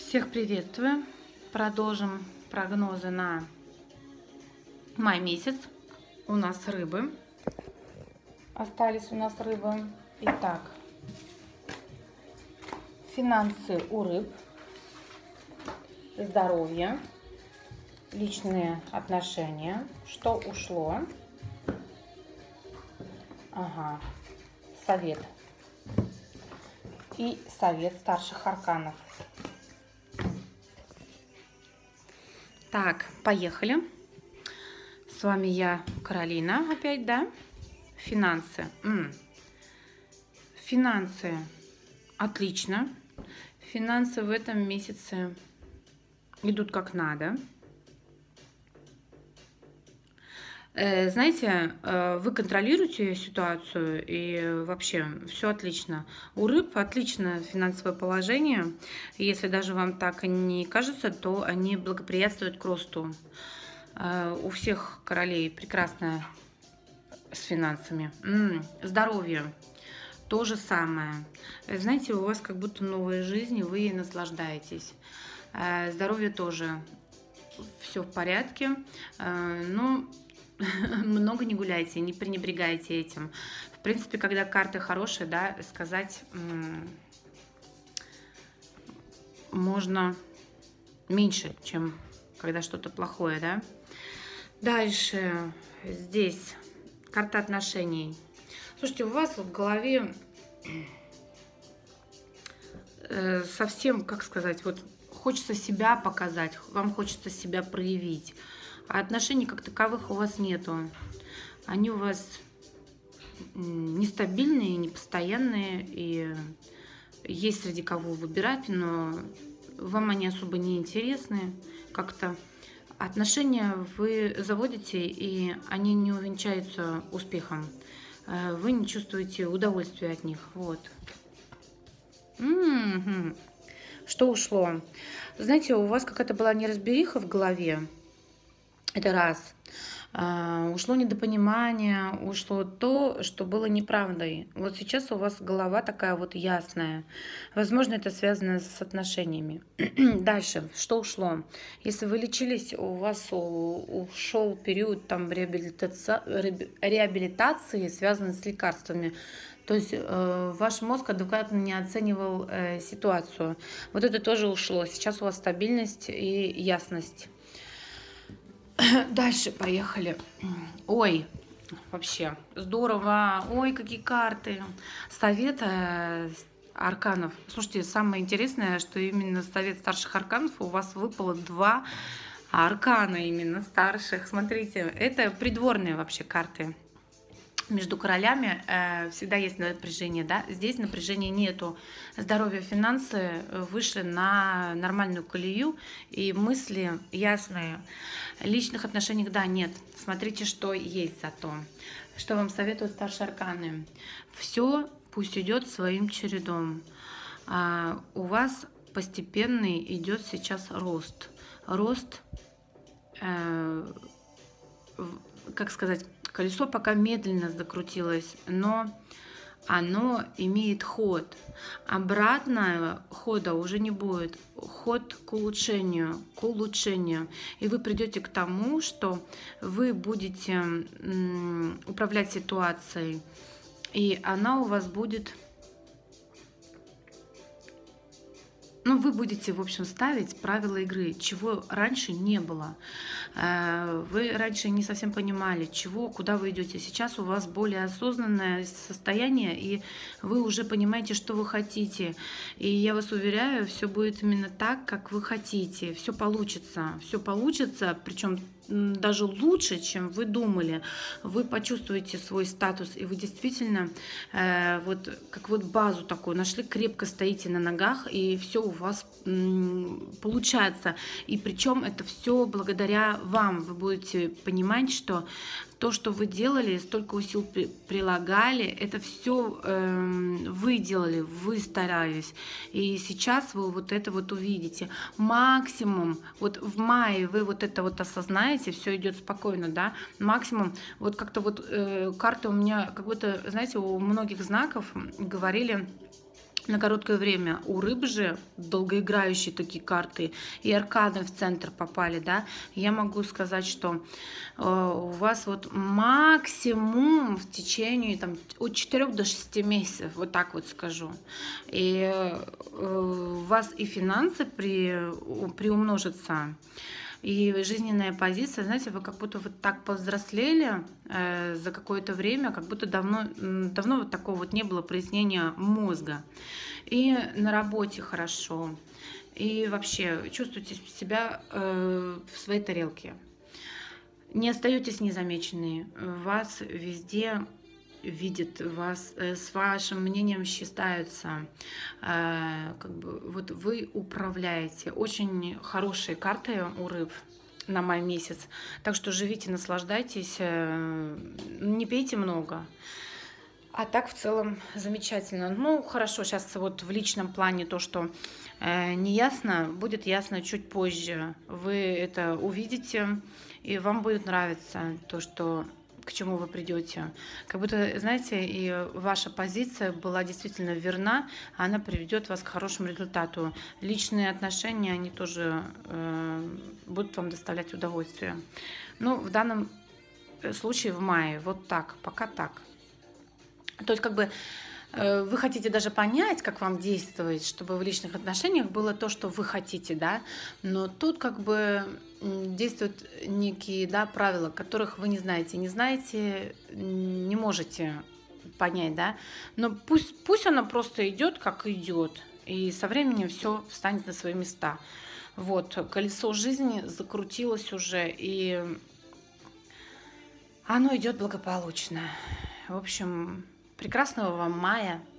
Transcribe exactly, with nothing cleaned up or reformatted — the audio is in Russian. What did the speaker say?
Всех приветствую. Продолжим прогнозы на май месяц. У нас рыбы. Остались у нас рыбы. Итак, финансы у рыб, здоровье, личные отношения, что ушло. Ага, совет. И совет старших арканов. Так, поехали. С вами я, Каролина, опять, да? Финансы. М. Финансы. Отлично. Финансы в этом месяце идут как надо. Знаете, вы контролируете ситуацию и вообще все отлично. У рыб отличное финансовое положение. Если даже вам так не кажется, то они благоприятствуют к росту. У всех королей прекрасное с финансами. М-м, здоровье. То же самое. Знаете, у вас как будто новая жизнь, и вы ей наслаждаетесь. Здоровье тоже все в порядке. Ну, много не гуляйте, не пренебрегайте этим. В принципе, когда карты хорошие, да, сказать можно меньше, чем когда что-то плохое, да. Дальше здесь карта отношений. Слушайте, у вас в голове э, совсем, как сказать, вот хочется себя показать, вам хочется себя проявить. А отношений как таковых у вас нету. Они у вас нестабильные, непостоянные, и есть среди кого выбирать, но вам они особо не интересны. Как-то отношения вы заводите, и они не увенчаются успехом. Вы не чувствуете удовольствия от них. Вот. М-м-м. Что ушло? Знаете, у вас какая-то была неразбериха в голове. Это раз. А, ушло недопонимание, ушло то, что было неправдой. Вот сейчас у вас голова такая вот ясная. Возможно, это связано с отношениями. Дальше, что ушло? Если вы лечились, у вас ушел период там реабилитации, реабилитации, связанный с лекарствами. То есть э, ваш мозг адекватно не оценивал э, ситуацию. Вот это тоже ушло. Сейчас у вас стабильность и ясность. Дальше поехали. Ой, вообще здорово. Ой, какие карты. Совет э, арканов. Слушайте, самое интересное, что именно совет старших арканов у вас выпало два аркана именно старших. Смотрите, это придворные вообще карты. Между королями э, всегда есть напряжение, да? Здесь напряжения нету. Здоровье, финансы вышли на нормальную колею, и мысли ясные. Личных отношений, да, нет. Смотрите, что есть зато. Что вам советуют старшие арканы? Все пусть идет своим чередом. А, у вас постепенный идет сейчас рост. Рост, э, как сказать, колесо пока медленно закрутилось, но оно имеет ход. Обратного хода уже не будет. Ход к улучшению, к улучшению. И вы придете к тому, что вы будете управлять ситуацией, и она у вас будет... Ну, вы будете, в общем, ставить правила игры, чего раньше не было. Вы раньше не совсем понимали, чего, куда вы идете. Сейчас у вас более осознанное состояние, и вы уже понимаете, что вы хотите. И я вас уверяю, все будет именно так, как вы хотите. Все получится. Все получится, причем даже лучше, чем вы думали. Вы почувствуете свой статус, и вы действительно э, вот как вот базу такую нашли, крепко стоите на ногах, и все у вас м, получается. И причем это все благодаря вам. Вы будете понимать, что то, что вы делали, столько усил прилагали, это все э, вы делали, вы старались. И сейчас вы вот это вот увидите. Максимум, вот в мае вы вот это вот осознаете, все идет спокойно, да, максимум, вот как-то вот э, карты у меня, как будто, знаете, у многих знаков говорили на короткое время. У рыб же долгоиграющие такие карты, и арканы в центр попали, да. Я могу сказать, что э, у вас вот максимум в течение там, от четырёх до шести месяцев, вот так вот скажу. И э, у вас и финансы при, приумножатся, и жизненная позиция, знаете, вы как будто вот так повзрослели э, за какое-то время, как будто давно, давно вот такого вот не было прояснения мозга. И на работе хорошо, и вообще чувствуете себя э, в своей тарелке. Не остаетесь незамеченные, вас везде видят, вас э, с вашим мнением считаются, э, как бы вот вы управляете. Очень хорошие карты у рыб на май месяц, так что живите, наслаждайтесь, э, не пейте много. А так в целом замечательно. Ну хорошо, сейчас вот в личном плане то, что э, не ясно, будет ясно чуть позже. Вы это увидите, и вам будет нравиться то, что к чему вы придете. Как будто, знаете, и ваша позиция была действительно верна, она приведет вас к хорошему результату. Личные отношения, они тоже э, будут вам доставлять удовольствие. Ну, в данном случае в мае вот так, пока так. То есть, как бы, э, вы хотите даже понять, как вам действовать, чтобы в личных отношениях было то, что вы хотите, да, но тут как бы действуют некие, да, правила, которых вы не знаете, не знаете, не можете понять, да, но пусть, пусть оно просто идет, как идет, и со временем все встанет на свои места. Вот, колесо жизни закрутилось уже, и оно идет благополучно. В общем, прекрасного вам мая.